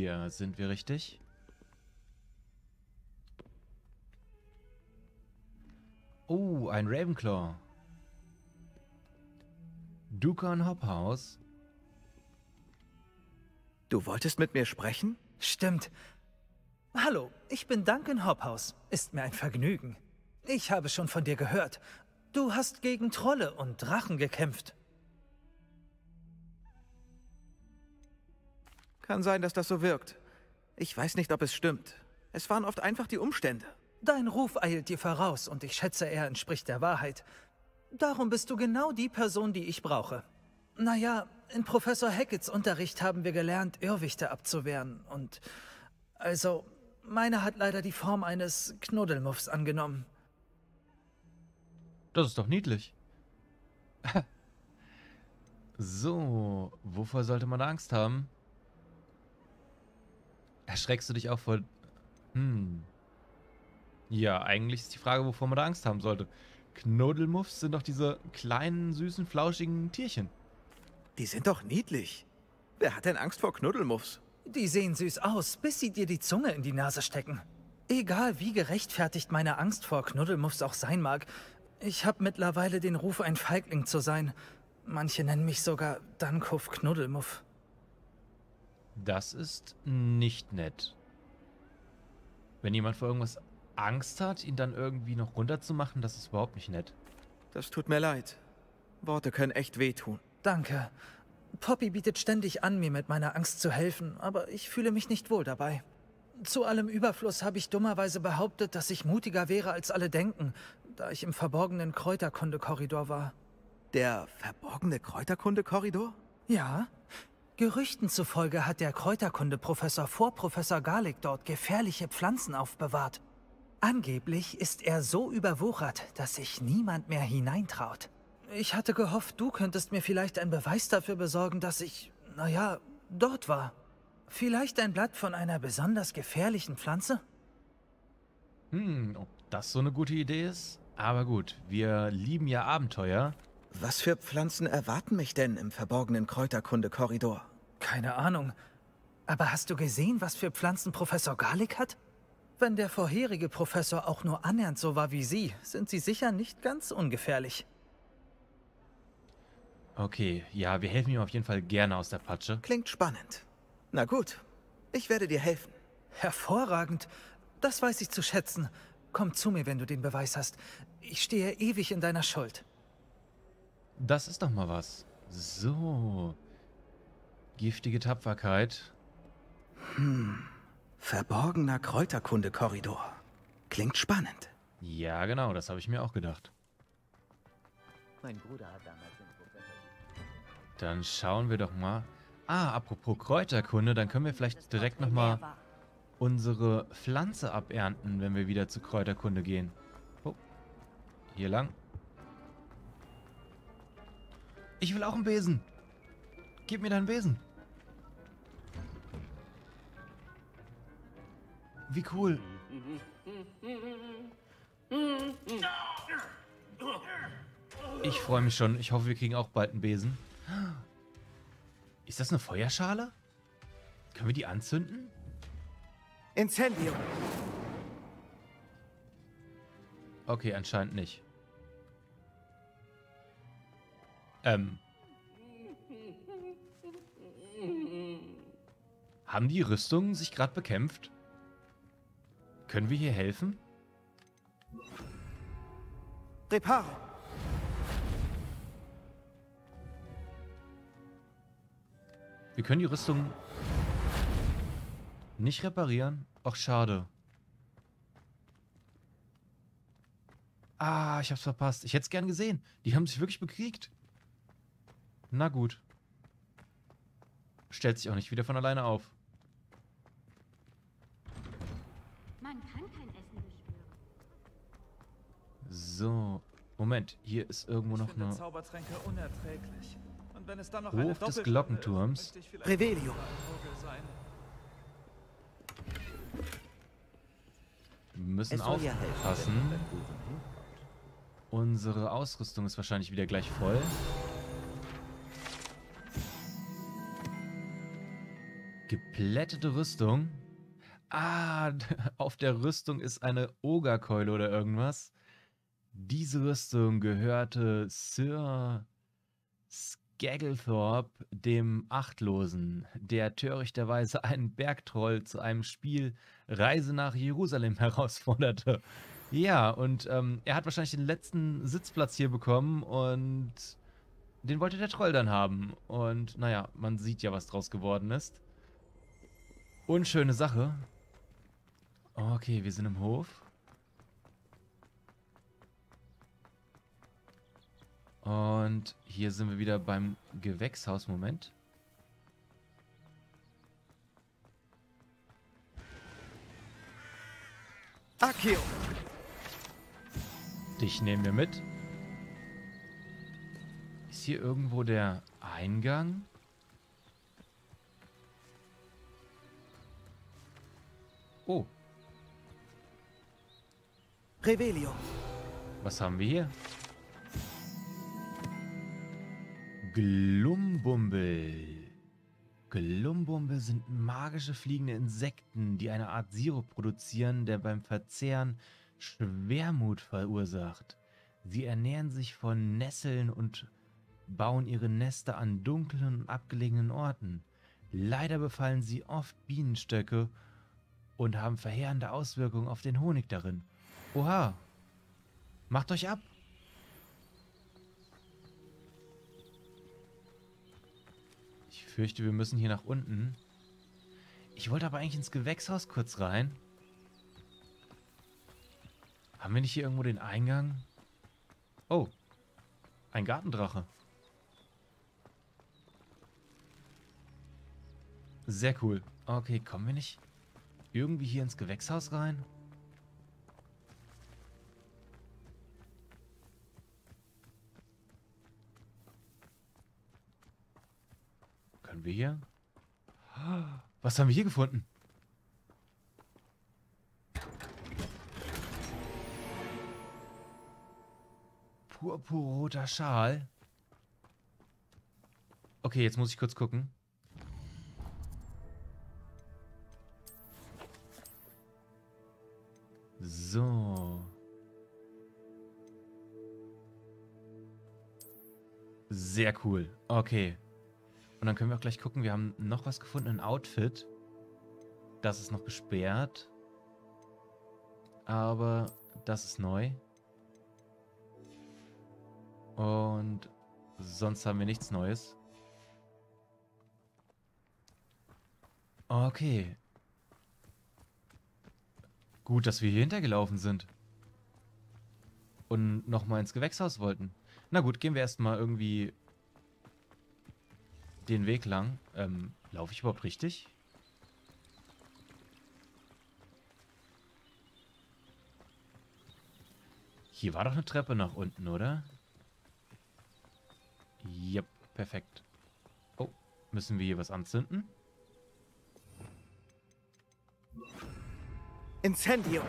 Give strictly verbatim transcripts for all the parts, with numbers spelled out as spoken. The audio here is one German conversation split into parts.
hier sind wir richtig? Oh, ein Ravenclaw. Duncan Hobhouse. Du wolltest mit mir sprechen? Stimmt. Hallo, ich bin Duncan Hobhouse. Ist mir ein Vergnügen. Ich habe schon von dir gehört. Du hast gegen Trolle und Drachen gekämpft. Kann sein, dass das so wirkt. Ich weiß nicht, ob es stimmt. Es waren oft einfach die Umstände. Dein Ruf eilt dir voraus und ich schätze, er entspricht der Wahrheit. Darum bist du genau die Person, die ich brauche. Naja, in Professor Hacketts Unterricht haben wir gelernt, Irrwichte abzuwehren und... Also, meine hat leider die Form eines Knuddelmuffs angenommen. Das ist doch niedlich. So, wovor sollte man Angst haben? Erschreckst du dich auch vor... Hm... Ja, eigentlich ist die Frage, wovor man da Angst haben sollte. Knuddelmuffs sind doch diese kleinen, süßen, flauschigen Tierchen. Die sind doch niedlich. Wer hat denn Angst vor Knuddelmuffs? Die sehen süß aus, bis sie dir die Zunge in die Nase stecken. Egal, wie gerechtfertigt meine Angst vor Knuddelmuffs auch sein mag, ich habe mittlerweile den Ruf, ein Feigling zu sein. Manche nennen mich sogar Dankhof Knuddelmuff. Das ist nicht nett. Wenn jemand vor irgendwas Angst hat, ihn dann irgendwie noch runterzumachen, das ist überhaupt nicht nett. Das tut mir leid. Worte können echt wehtun. Danke. Poppy bietet ständig an, mir mit meiner Angst zu helfen, aber ich fühle mich nicht wohl dabei. Zu allem Überfluss habe ich dummerweise behauptet, dass ich mutiger wäre, als alle denken, da ich im verborgenen Kräuterkunde-Korridor war. Der verborgene Kräuterkunde-Korridor? Ja. Gerüchten zufolge hat der Kräuterkunde-Professor vor Professor Garlick dort gefährliche Pflanzen aufbewahrt. Angeblich ist er so überwuchert, dass sich niemand mehr hineintraut. Ich hatte gehofft, du könntest mir vielleicht einen Beweis dafür besorgen, dass ich, naja, dort war. Vielleicht ein Blatt von einer besonders gefährlichen Pflanze? Hm, ob das so eine gute Idee ist? Aber gut, wir lieben ja Abenteuer. Was für Pflanzen erwarten mich denn im verborgenen Kräuterkunde-Korridor? Keine Ahnung. Aber hast du gesehen, was für Pflanzen Professor Garlick hat? Wenn der vorherige Professor auch nur annähernd so war wie sie, sind sie sicher nicht ganz ungefährlich. Okay, ja, wir helfen ihm auf jeden Fall gerne aus der Patsche. Klingt spannend. Na gut, ich werde dir helfen. Hervorragend. Das weiß ich zu schätzen. Komm zu mir, wenn du den Beweis hast. Ich stehe ewig in deiner Schuld. Das ist doch mal was. So. Giftige Tapferkeit. Hm. Verborgener Kräuterkunde-Korridor. Klingt spannend. Ja, genau, das habe ich mir auch gedacht. Mein Bruder hat damals den Professor... Dann schauen wir doch mal. Ah, apropos Kräuterkunde, dann können wir vielleicht direkt nochmal unsere Pflanze abernten, wenn wir wieder zu Kräuterkunde gehen. Oh, hier lang. Ich will auch einen Besen. Gib mir deinen Besen. Wie cool. Ich freue mich schon. Ich hoffe, wir kriegen auch bald einen Besen. Ist das eine Feuerschale? Können wir die anzünden? Incendio. Okay, anscheinend nicht. Ähm. Haben die Rüstungen sich gerade bekämpft? Können wir hier helfen? Reparo. Wir können die Rüstung nicht reparieren. Ach, schade. Ah, ich hab's verpasst. Ich hätte es gern gesehen. Die haben sich wirklich bekriegt. Na gut. Stellt sich auch nicht wieder von alleine auf. Man kann kein Essen beschwören. So. Moment, hier ist irgendwo noch eine... Zaubertränke unerträglich. Und wenn es dann noch Hof eine des Doppelschale Glockenturms. ist, möchte ich vielleicht Revelio. ein Vogel sein. Wir müssen Es soll ja helfen, aufpassen. wenn der Kuchen hinkommt. Unsere Ausrüstung ist wahrscheinlich wieder gleich voll. Geplättete Rüstung. Ah, auf der Rüstung ist eine Ogerkeule oder irgendwas. Diese Rüstung gehörte Sir Skagglethorpe, dem Achtlosen, der törichterweise einen Bergtroll zu einem Spiel Reise nach Jerusalem herausforderte. Ja, und ähm, er hat wahrscheinlich den letzten Sitzplatz hier bekommen und den wollte der Troll dann haben. Und naja, man sieht ja, was draus geworden ist. Unschöne Sache. Okay, wir sind im Hof. Und hier sind wir wieder beim Gewächshaus. Moment. Accio! Dich nehmen wir mit. Ist hier irgendwo der Eingang? Oh, Revelio! was haben wir hier? Glumbumbel. Glumbumbel sind magische fliegende Insekten, die eine Art Sirup produzieren, der beim Verzehren Schwermut verursacht. Sie ernähren sich von Nesseln und bauen ihre Nester an dunklen und abgelegenen Orten. Leider befallen sie oft Bienenstöcke und haben verheerende Auswirkungen auf den Honig darin. Oha! Macht euch ab! Ich fürchte, wir müssen hier nach unten. Ich wollte aber eigentlich ins Gewächshaus kurz rein. Haben wir nicht hier irgendwo den Eingang? Oh, ein Gartendrache. Sehr cool. Okay, kommen wir nicht irgendwie hier ins Gewächshaus rein? Können wir hier? Was haben wir hier gefunden? Purpurroter Schal. Okay, jetzt muss ich kurz gucken. So. Sehr cool. Okay. Und dann können wir auch gleich gucken, wir haben noch was gefunden, ein Outfit. Das ist noch gesperrt. Aber das ist neu. Und sonst haben wir nichts Neues. Okay. Gut, dass wir hier hintergelaufen sind. Und nochmal ins Gewächshaus wollten. Na gut, gehen wir erstmal irgendwie den Weg lang. Ähm, laufe ich überhaupt richtig? Hier war doch eine Treppe nach unten, oder? Yep, perfekt. Oh, müssen wir hier was anzünden? Incendio!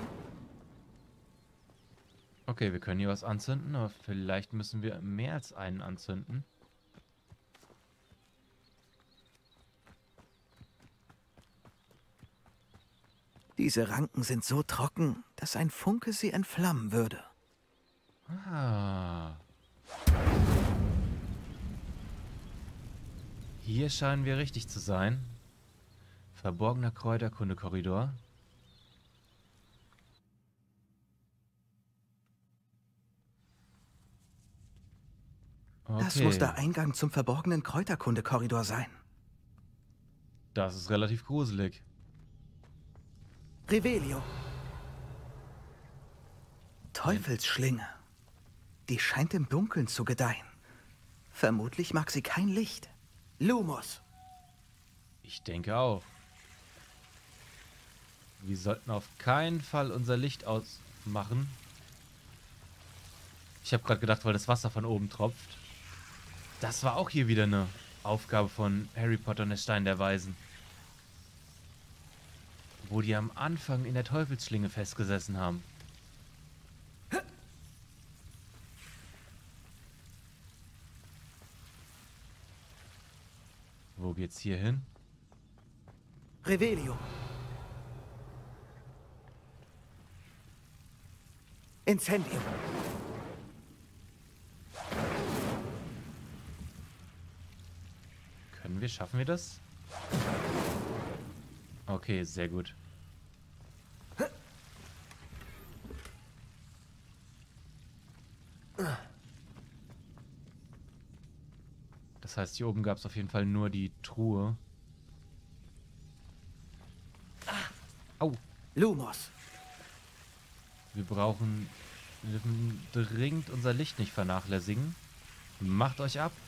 Okay, wir können hier was anzünden, aber vielleicht müssen wir mehr als einen anzünden. Diese Ranken sind so trocken, dass ein Funke sie entflammen würde. Ah. Hier scheinen wir richtig zu sein. Verborgener Kräuterkunde-Korridor. Okay. Das muss der Eingang zum verborgenen Kräuterkunde-Korridor sein. Das ist relativ gruselig. Revelio. Teufelsschlinge. Die scheint im Dunkeln zu gedeihen. Vermutlich mag sie kein Licht. Lumos. Ich denke auch. Wir sollten auf keinen Fall unser Licht ausmachen. Ich habe gerade gedacht, weil das Wasser von oben tropft. Das war auch hier wieder eine Aufgabe von Harry Potter und der Stein der Weisen. Wo die am Anfang in der Teufelsschlinge festgesessen haben. Wo geht's hier hin? Revelio. Incendio. Können wir, schaffen wir das? Okay, sehr gut. Das heißt, hier oben gab es auf jeden Fall nur die Truhe. Au! Lumos. Wir brauchen... Wir dürfen dringend unser Licht nicht vernachlässigen. Macht euch ab.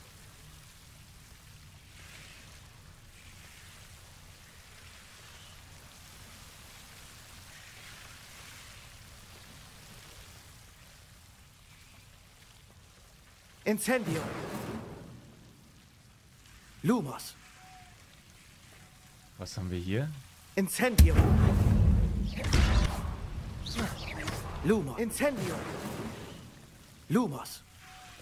Incendio. Lumos. Was haben wir hier? Incendio. Lumos. Incendio. Lumos.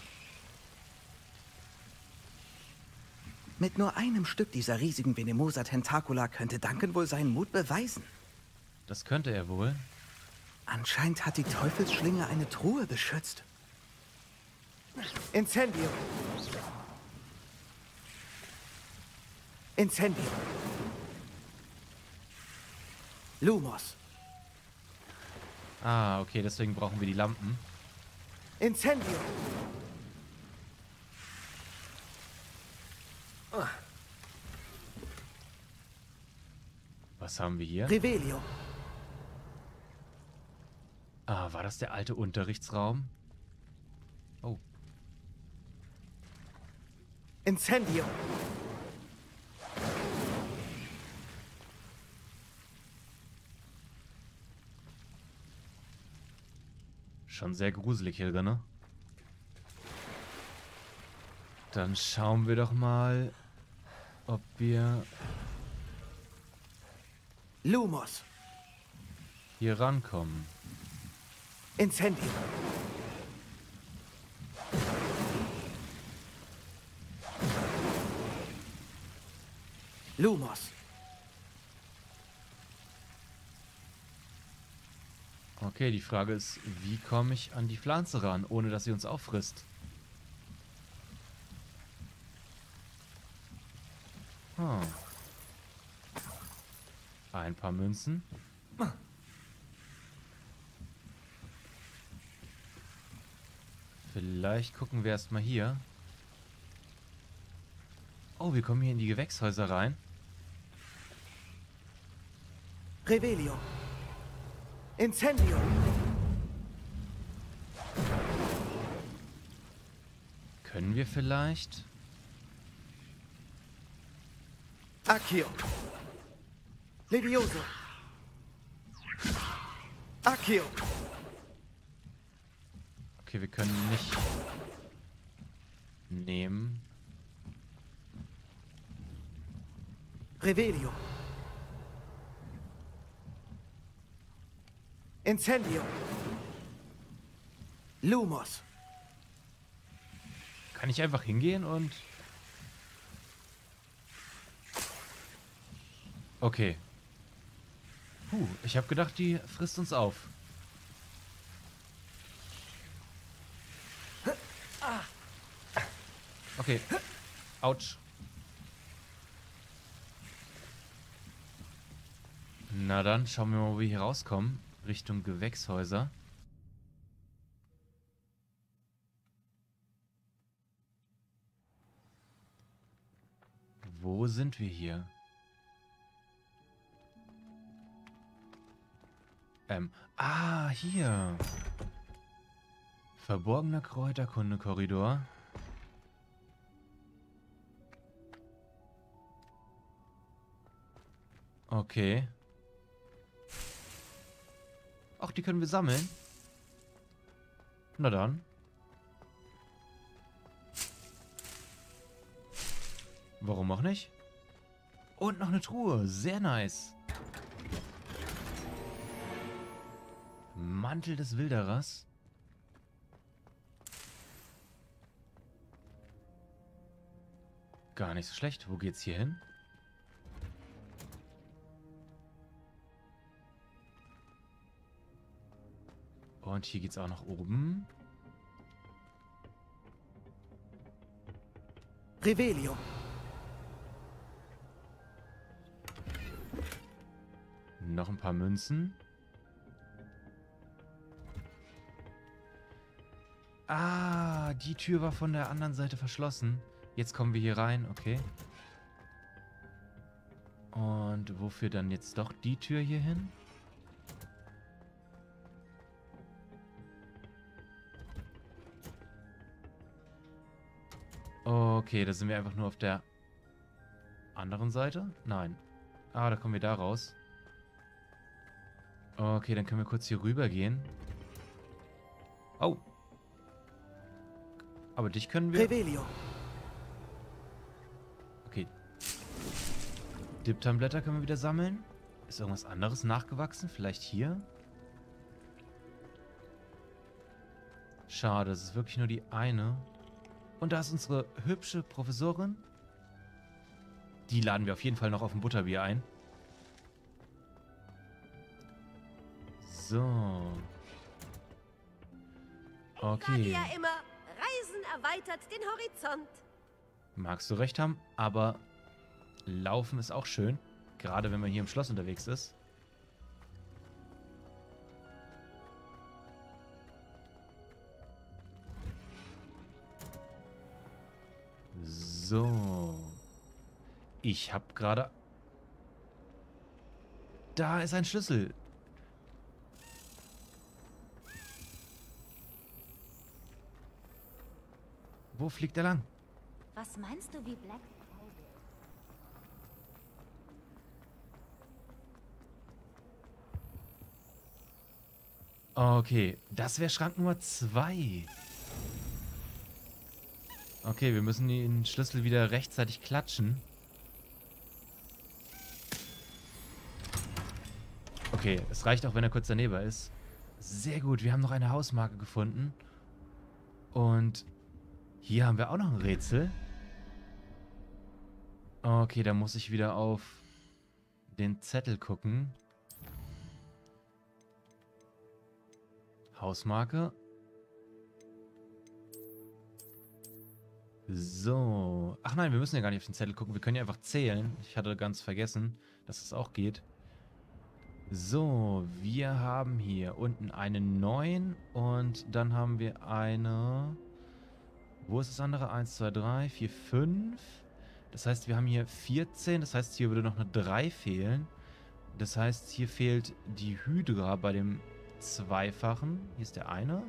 Mit nur einem Stück dieser riesigen Venemosa Tentacula könnte Duncan wohl seinen Mut beweisen. Das könnte er wohl. Anscheinend hat die Teufelsschlinge eine Truhe beschützt. Incendio. Incendio. Lumos. Ah, okay, deswegen brauchen wir die Lampen. Incendio. Was haben wir hier? Revelio. Ah, war das der alte Unterrichtsraum? Oh. Incendio. Schon sehr gruselig hier drin, ne? Dann schauen wir doch mal, ob wir Lumos. hier rankommen. Incendio. Lumos. Okay, die Frage ist, wie komme ich an die Pflanze ran, ohne dass sie uns auffrisst? Hm. Ein paar Münzen. Vielleicht gucken wir erstmal hier. Oh, wir kommen hier in die Gewächshäuser rein. Revelio. Incendio. Können wir vielleicht? Accio. Levioso. Accio. Okay, wir können nicht nehmen. Revelio. Incendio. Lumos. Kann ich einfach hingehen und... Okay. Puh, ich habe gedacht, die frisst uns auf. Okay. Autsch. Na dann, schauen wir mal, wo wir hier rauskommen. Richtung Gewächshäuser. Wo sind wir hier? Ähm, ah, hier. Verborgener Kräuterkunde-Korridor. Okay. Ach, die können wir sammeln. Na dann. Warum auch nicht? Und noch eine Truhe. Sehr nice. Mantel des Wilderers. Gar nicht so schlecht. Wo geht's hier hin? Und hier geht's auch nach oben. Revelio. Noch ein paar Münzen. Ah, die Tür war von der anderen Seite verschlossen. Jetzt kommen wir hier rein, okay. Und wofür dann jetzt doch die Tür hier hin? Okay, da sind wir einfach nur auf der anderen Seite? Nein. Ah, da kommen wir da raus. Okay, dann können wir kurz hier rüber gehen. Oh. Aber dich können wir... Revelio. Okay. Diptanblätter können wir wieder sammeln. Ist irgendwas anderes nachgewachsen? Vielleicht hier? Schade, es ist wirklich nur die eine. Und da ist unsere hübsche Professorin. Die laden wir auf jeden Fall noch auf ein Butterbier ein. So. Okay. Ich sage ja immer, Reisen erweitert den Horizont. Magst du recht haben, aber Laufen ist auch schön. Gerade wenn man hier im Schloss unterwegs ist. So. Ich habe gerade... Da ist ein Schlüssel. Wo fliegt er lang? Was meinst du, wie Black... Okay, das wäre Schrank Nummer zwei. Okay, wir müssen den Schlüssel wieder rechtzeitig klatschen. Okay, es reicht auch, wenn er kurz daneben ist. Sehr gut, wir haben noch eine Hausmarke gefunden. Und hier haben wir auch noch ein Rätsel. Okay, da muss ich wieder auf den Zettel gucken. Hausmarke. So. Ach nein, wir müssen ja gar nicht auf den Zettel gucken. Wir können ja einfach zählen. Ich hatte ganz vergessen, dass es auch geht. So, wir haben hier unten eine neun und dann haben wir eine... Wo ist das andere? eins, zwei, drei, vier, fünf. Das heißt, wir haben hier vierzehn. Das heißt, hier würde noch eine drei fehlen. Das heißt, hier fehlt die Hydra bei dem Zweifachen. Hier ist der eine.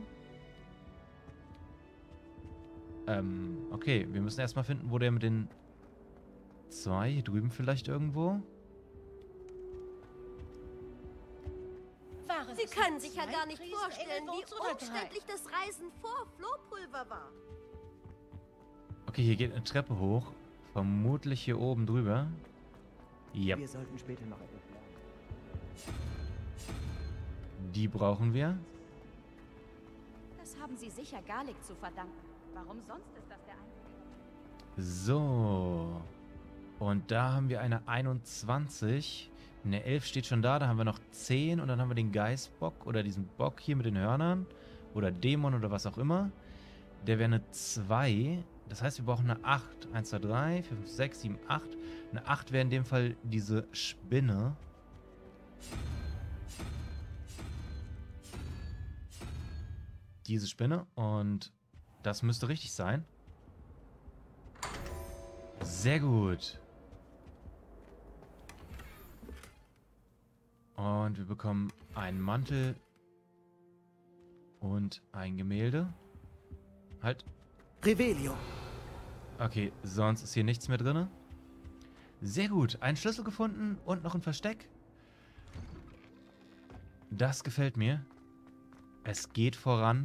Ähm, okay. Wir müssen erstmal finden, wo der mit den zwei... Hier drüben vielleicht irgendwo. Sie können sich ja gar nicht vorstellen, wie umständlich das Reisen vor Flohpulver war. Okay, hier geht eine Treppe hoch. Vermutlich hier oben drüber. Ja. Wir sollten später noch etwas lernen. Die brauchen wir. Das haben sie sicher Garlic zu verdanken. Warum sonst ist das der einzige... So. Und da haben wir eine einundzwanzig. Eine elf steht schon da. Da haben wir noch zehn. Und dann haben wir den Geißbock oder diesen Bock hier mit den Hörnern. Oder Dämon oder was auch immer. Der wäre eine zwei. Das heißt, wir brauchen eine acht. eins, zwei, drei, vier, fünf, sechs, sieben, acht. Eine acht wäre in dem Fall diese Spinne. Diese Spinne. Und das müsste richtig sein. Sehr gut. Und wir bekommen einen Mantel und ein Gemälde. Halt. Revelio. Okay, sonst ist hier nichts mehr drin. Sehr gut. Einen Schlüssel gefunden und noch ein Versteck. Das gefällt mir. Es geht voran.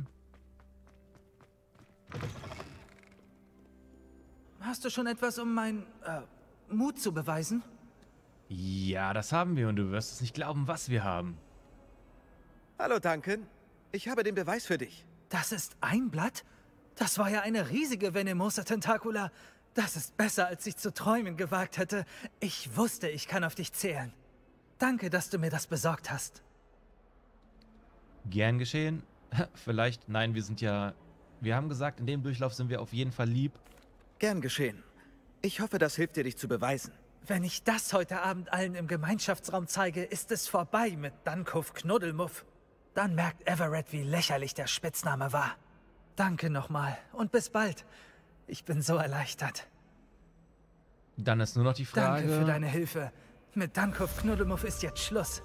Hast du schon etwas, um meinen äh, Mut zu beweisen? Ja, das haben wir und du wirst es nicht glauben, was wir haben. Hallo, Duncan. Ich habe den Beweis für dich. Das ist ein Blatt? Das war ja eine riesige Venemosa Tentacula. Das ist besser, als ich zu träumen gewagt hätte. Ich wusste, ich kann auf dich zählen. Danke, dass du mir das besorgt hast. Gern geschehen. Vielleicht, nein, wir sind ja... Wir haben gesagt, in dem Durchlauf sind wir auf jeden Fall lieb. Gern geschehen. Ich hoffe, das hilft dir, dich zu beweisen. Wenn ich das heute Abend allen im Gemeinschaftsraum zeige, ist es vorbei mit Dunkhoff Knuddelmuff. Dann merkt Everett, wie lächerlich der Spitzname war. Danke nochmal und bis bald. Ich bin so erleichtert. Dann ist nur noch die Frage... Danke für deine Hilfe. Mit Dunkhoff Knuddelmuff ist jetzt Schluss.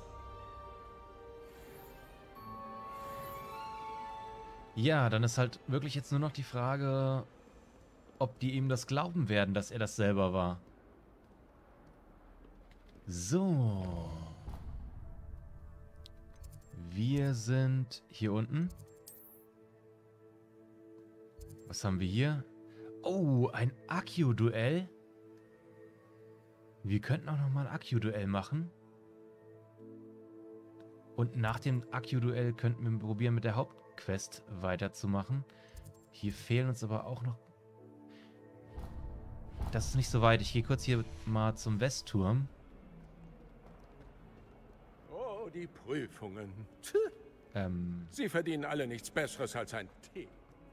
Ja, dann ist halt wirklich jetzt nur noch die Frage, ob die ihm das glauben werden, dass er das selber war. So. Wir sind hier unten. Was haben wir hier? Oh, ein Akio-Duell. Wir könnten auch nochmal ein Akio-Duell machen. Und nach dem Akio-Duell könnten wir probieren, mit der Hauptquest weiterzumachen. Hier fehlen uns aber auch noch... Das ist nicht so weit. Ich gehe kurz hier mal zum Westturm. Oh, die Prüfungen. Ähm, Sie verdienen alle nichts Besseres als ein Tee.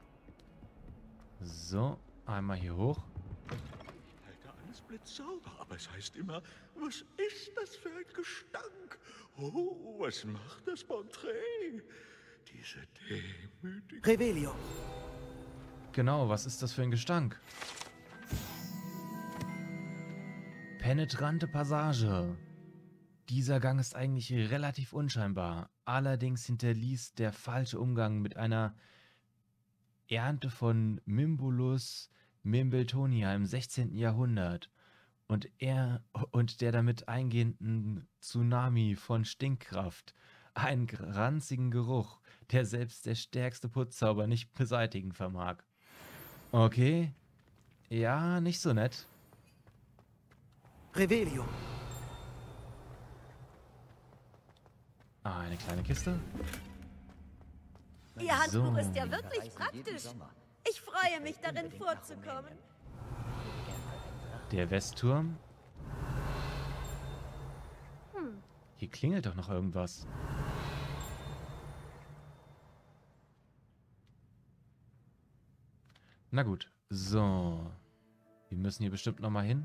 so, einmal hier hoch. Ich halte alles blitzsauber, aber es heißt immer, was ist das für ein Gestank? Oh, was macht das Porträt? Diese demütige... Revelio. Genau, was ist das für ein Gestank? Penetrante Passage. Dieser Gang ist eigentlich relativ unscheinbar. Allerdings hinterließ der falsche Umgang mit einer Ernte von Mimbulus Mimbletonia im sechzehnten Jahrhundert und er und der damit eingehenden Tsunami von Stinkkraft einen ranzigen Geruch, der selbst der stärkste Putzzauber nicht beseitigen vermag. Okay. Ja, nicht so nett. Revelio. Ah, eine kleine Kiste. Ihr Handbuch So. ist ja wirklich praktisch. Ich freue mich, darin vorzukommen. Der Westturm. Hier klingelt doch noch irgendwas. Na gut. So. Wir müssen hier bestimmt noch mal hin.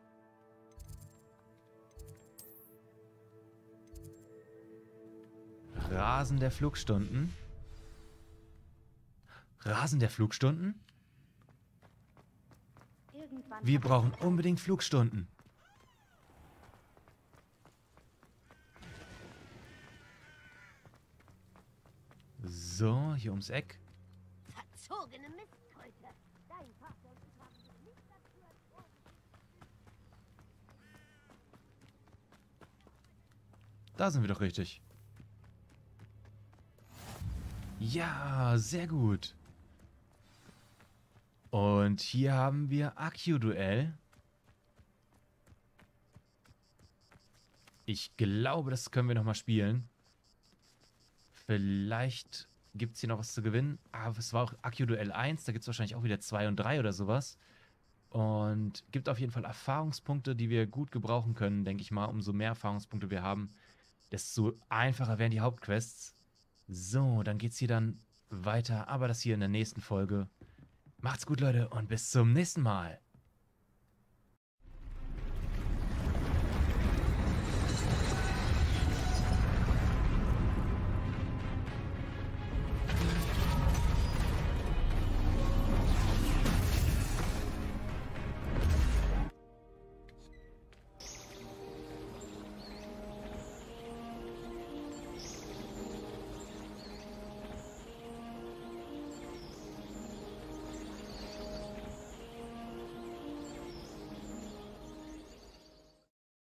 Rasen der Flugstunden. Rasen der Flugstunden? Irgendwann Wir brauchen unbedingt Flugstunden. So, hier ums Eck. Verzogene Mistkröte. Dein Vater und ich haben sich nicht dazu erzogen. Da sind wir doch richtig. Ja, sehr gut. Und hier haben wir Akio-Duell. Ich glaube, das können wir nochmal spielen. Vielleicht gibt es hier noch was zu gewinnen. Aber es war auch Akio-Duell eins. Da gibt es wahrscheinlich auch wieder zwei und drei oder sowas. Und gibt auf jeden Fall Erfahrungspunkte, die wir gut gebrauchen können, denke ich mal. Umso mehr Erfahrungspunkte wir haben, desto einfacher werden die Hauptquests. So, dann geht's hier dann weiter. Aber das hier in der nächsten Folge. Macht's gut, Leute, und bis zum nächsten Mal.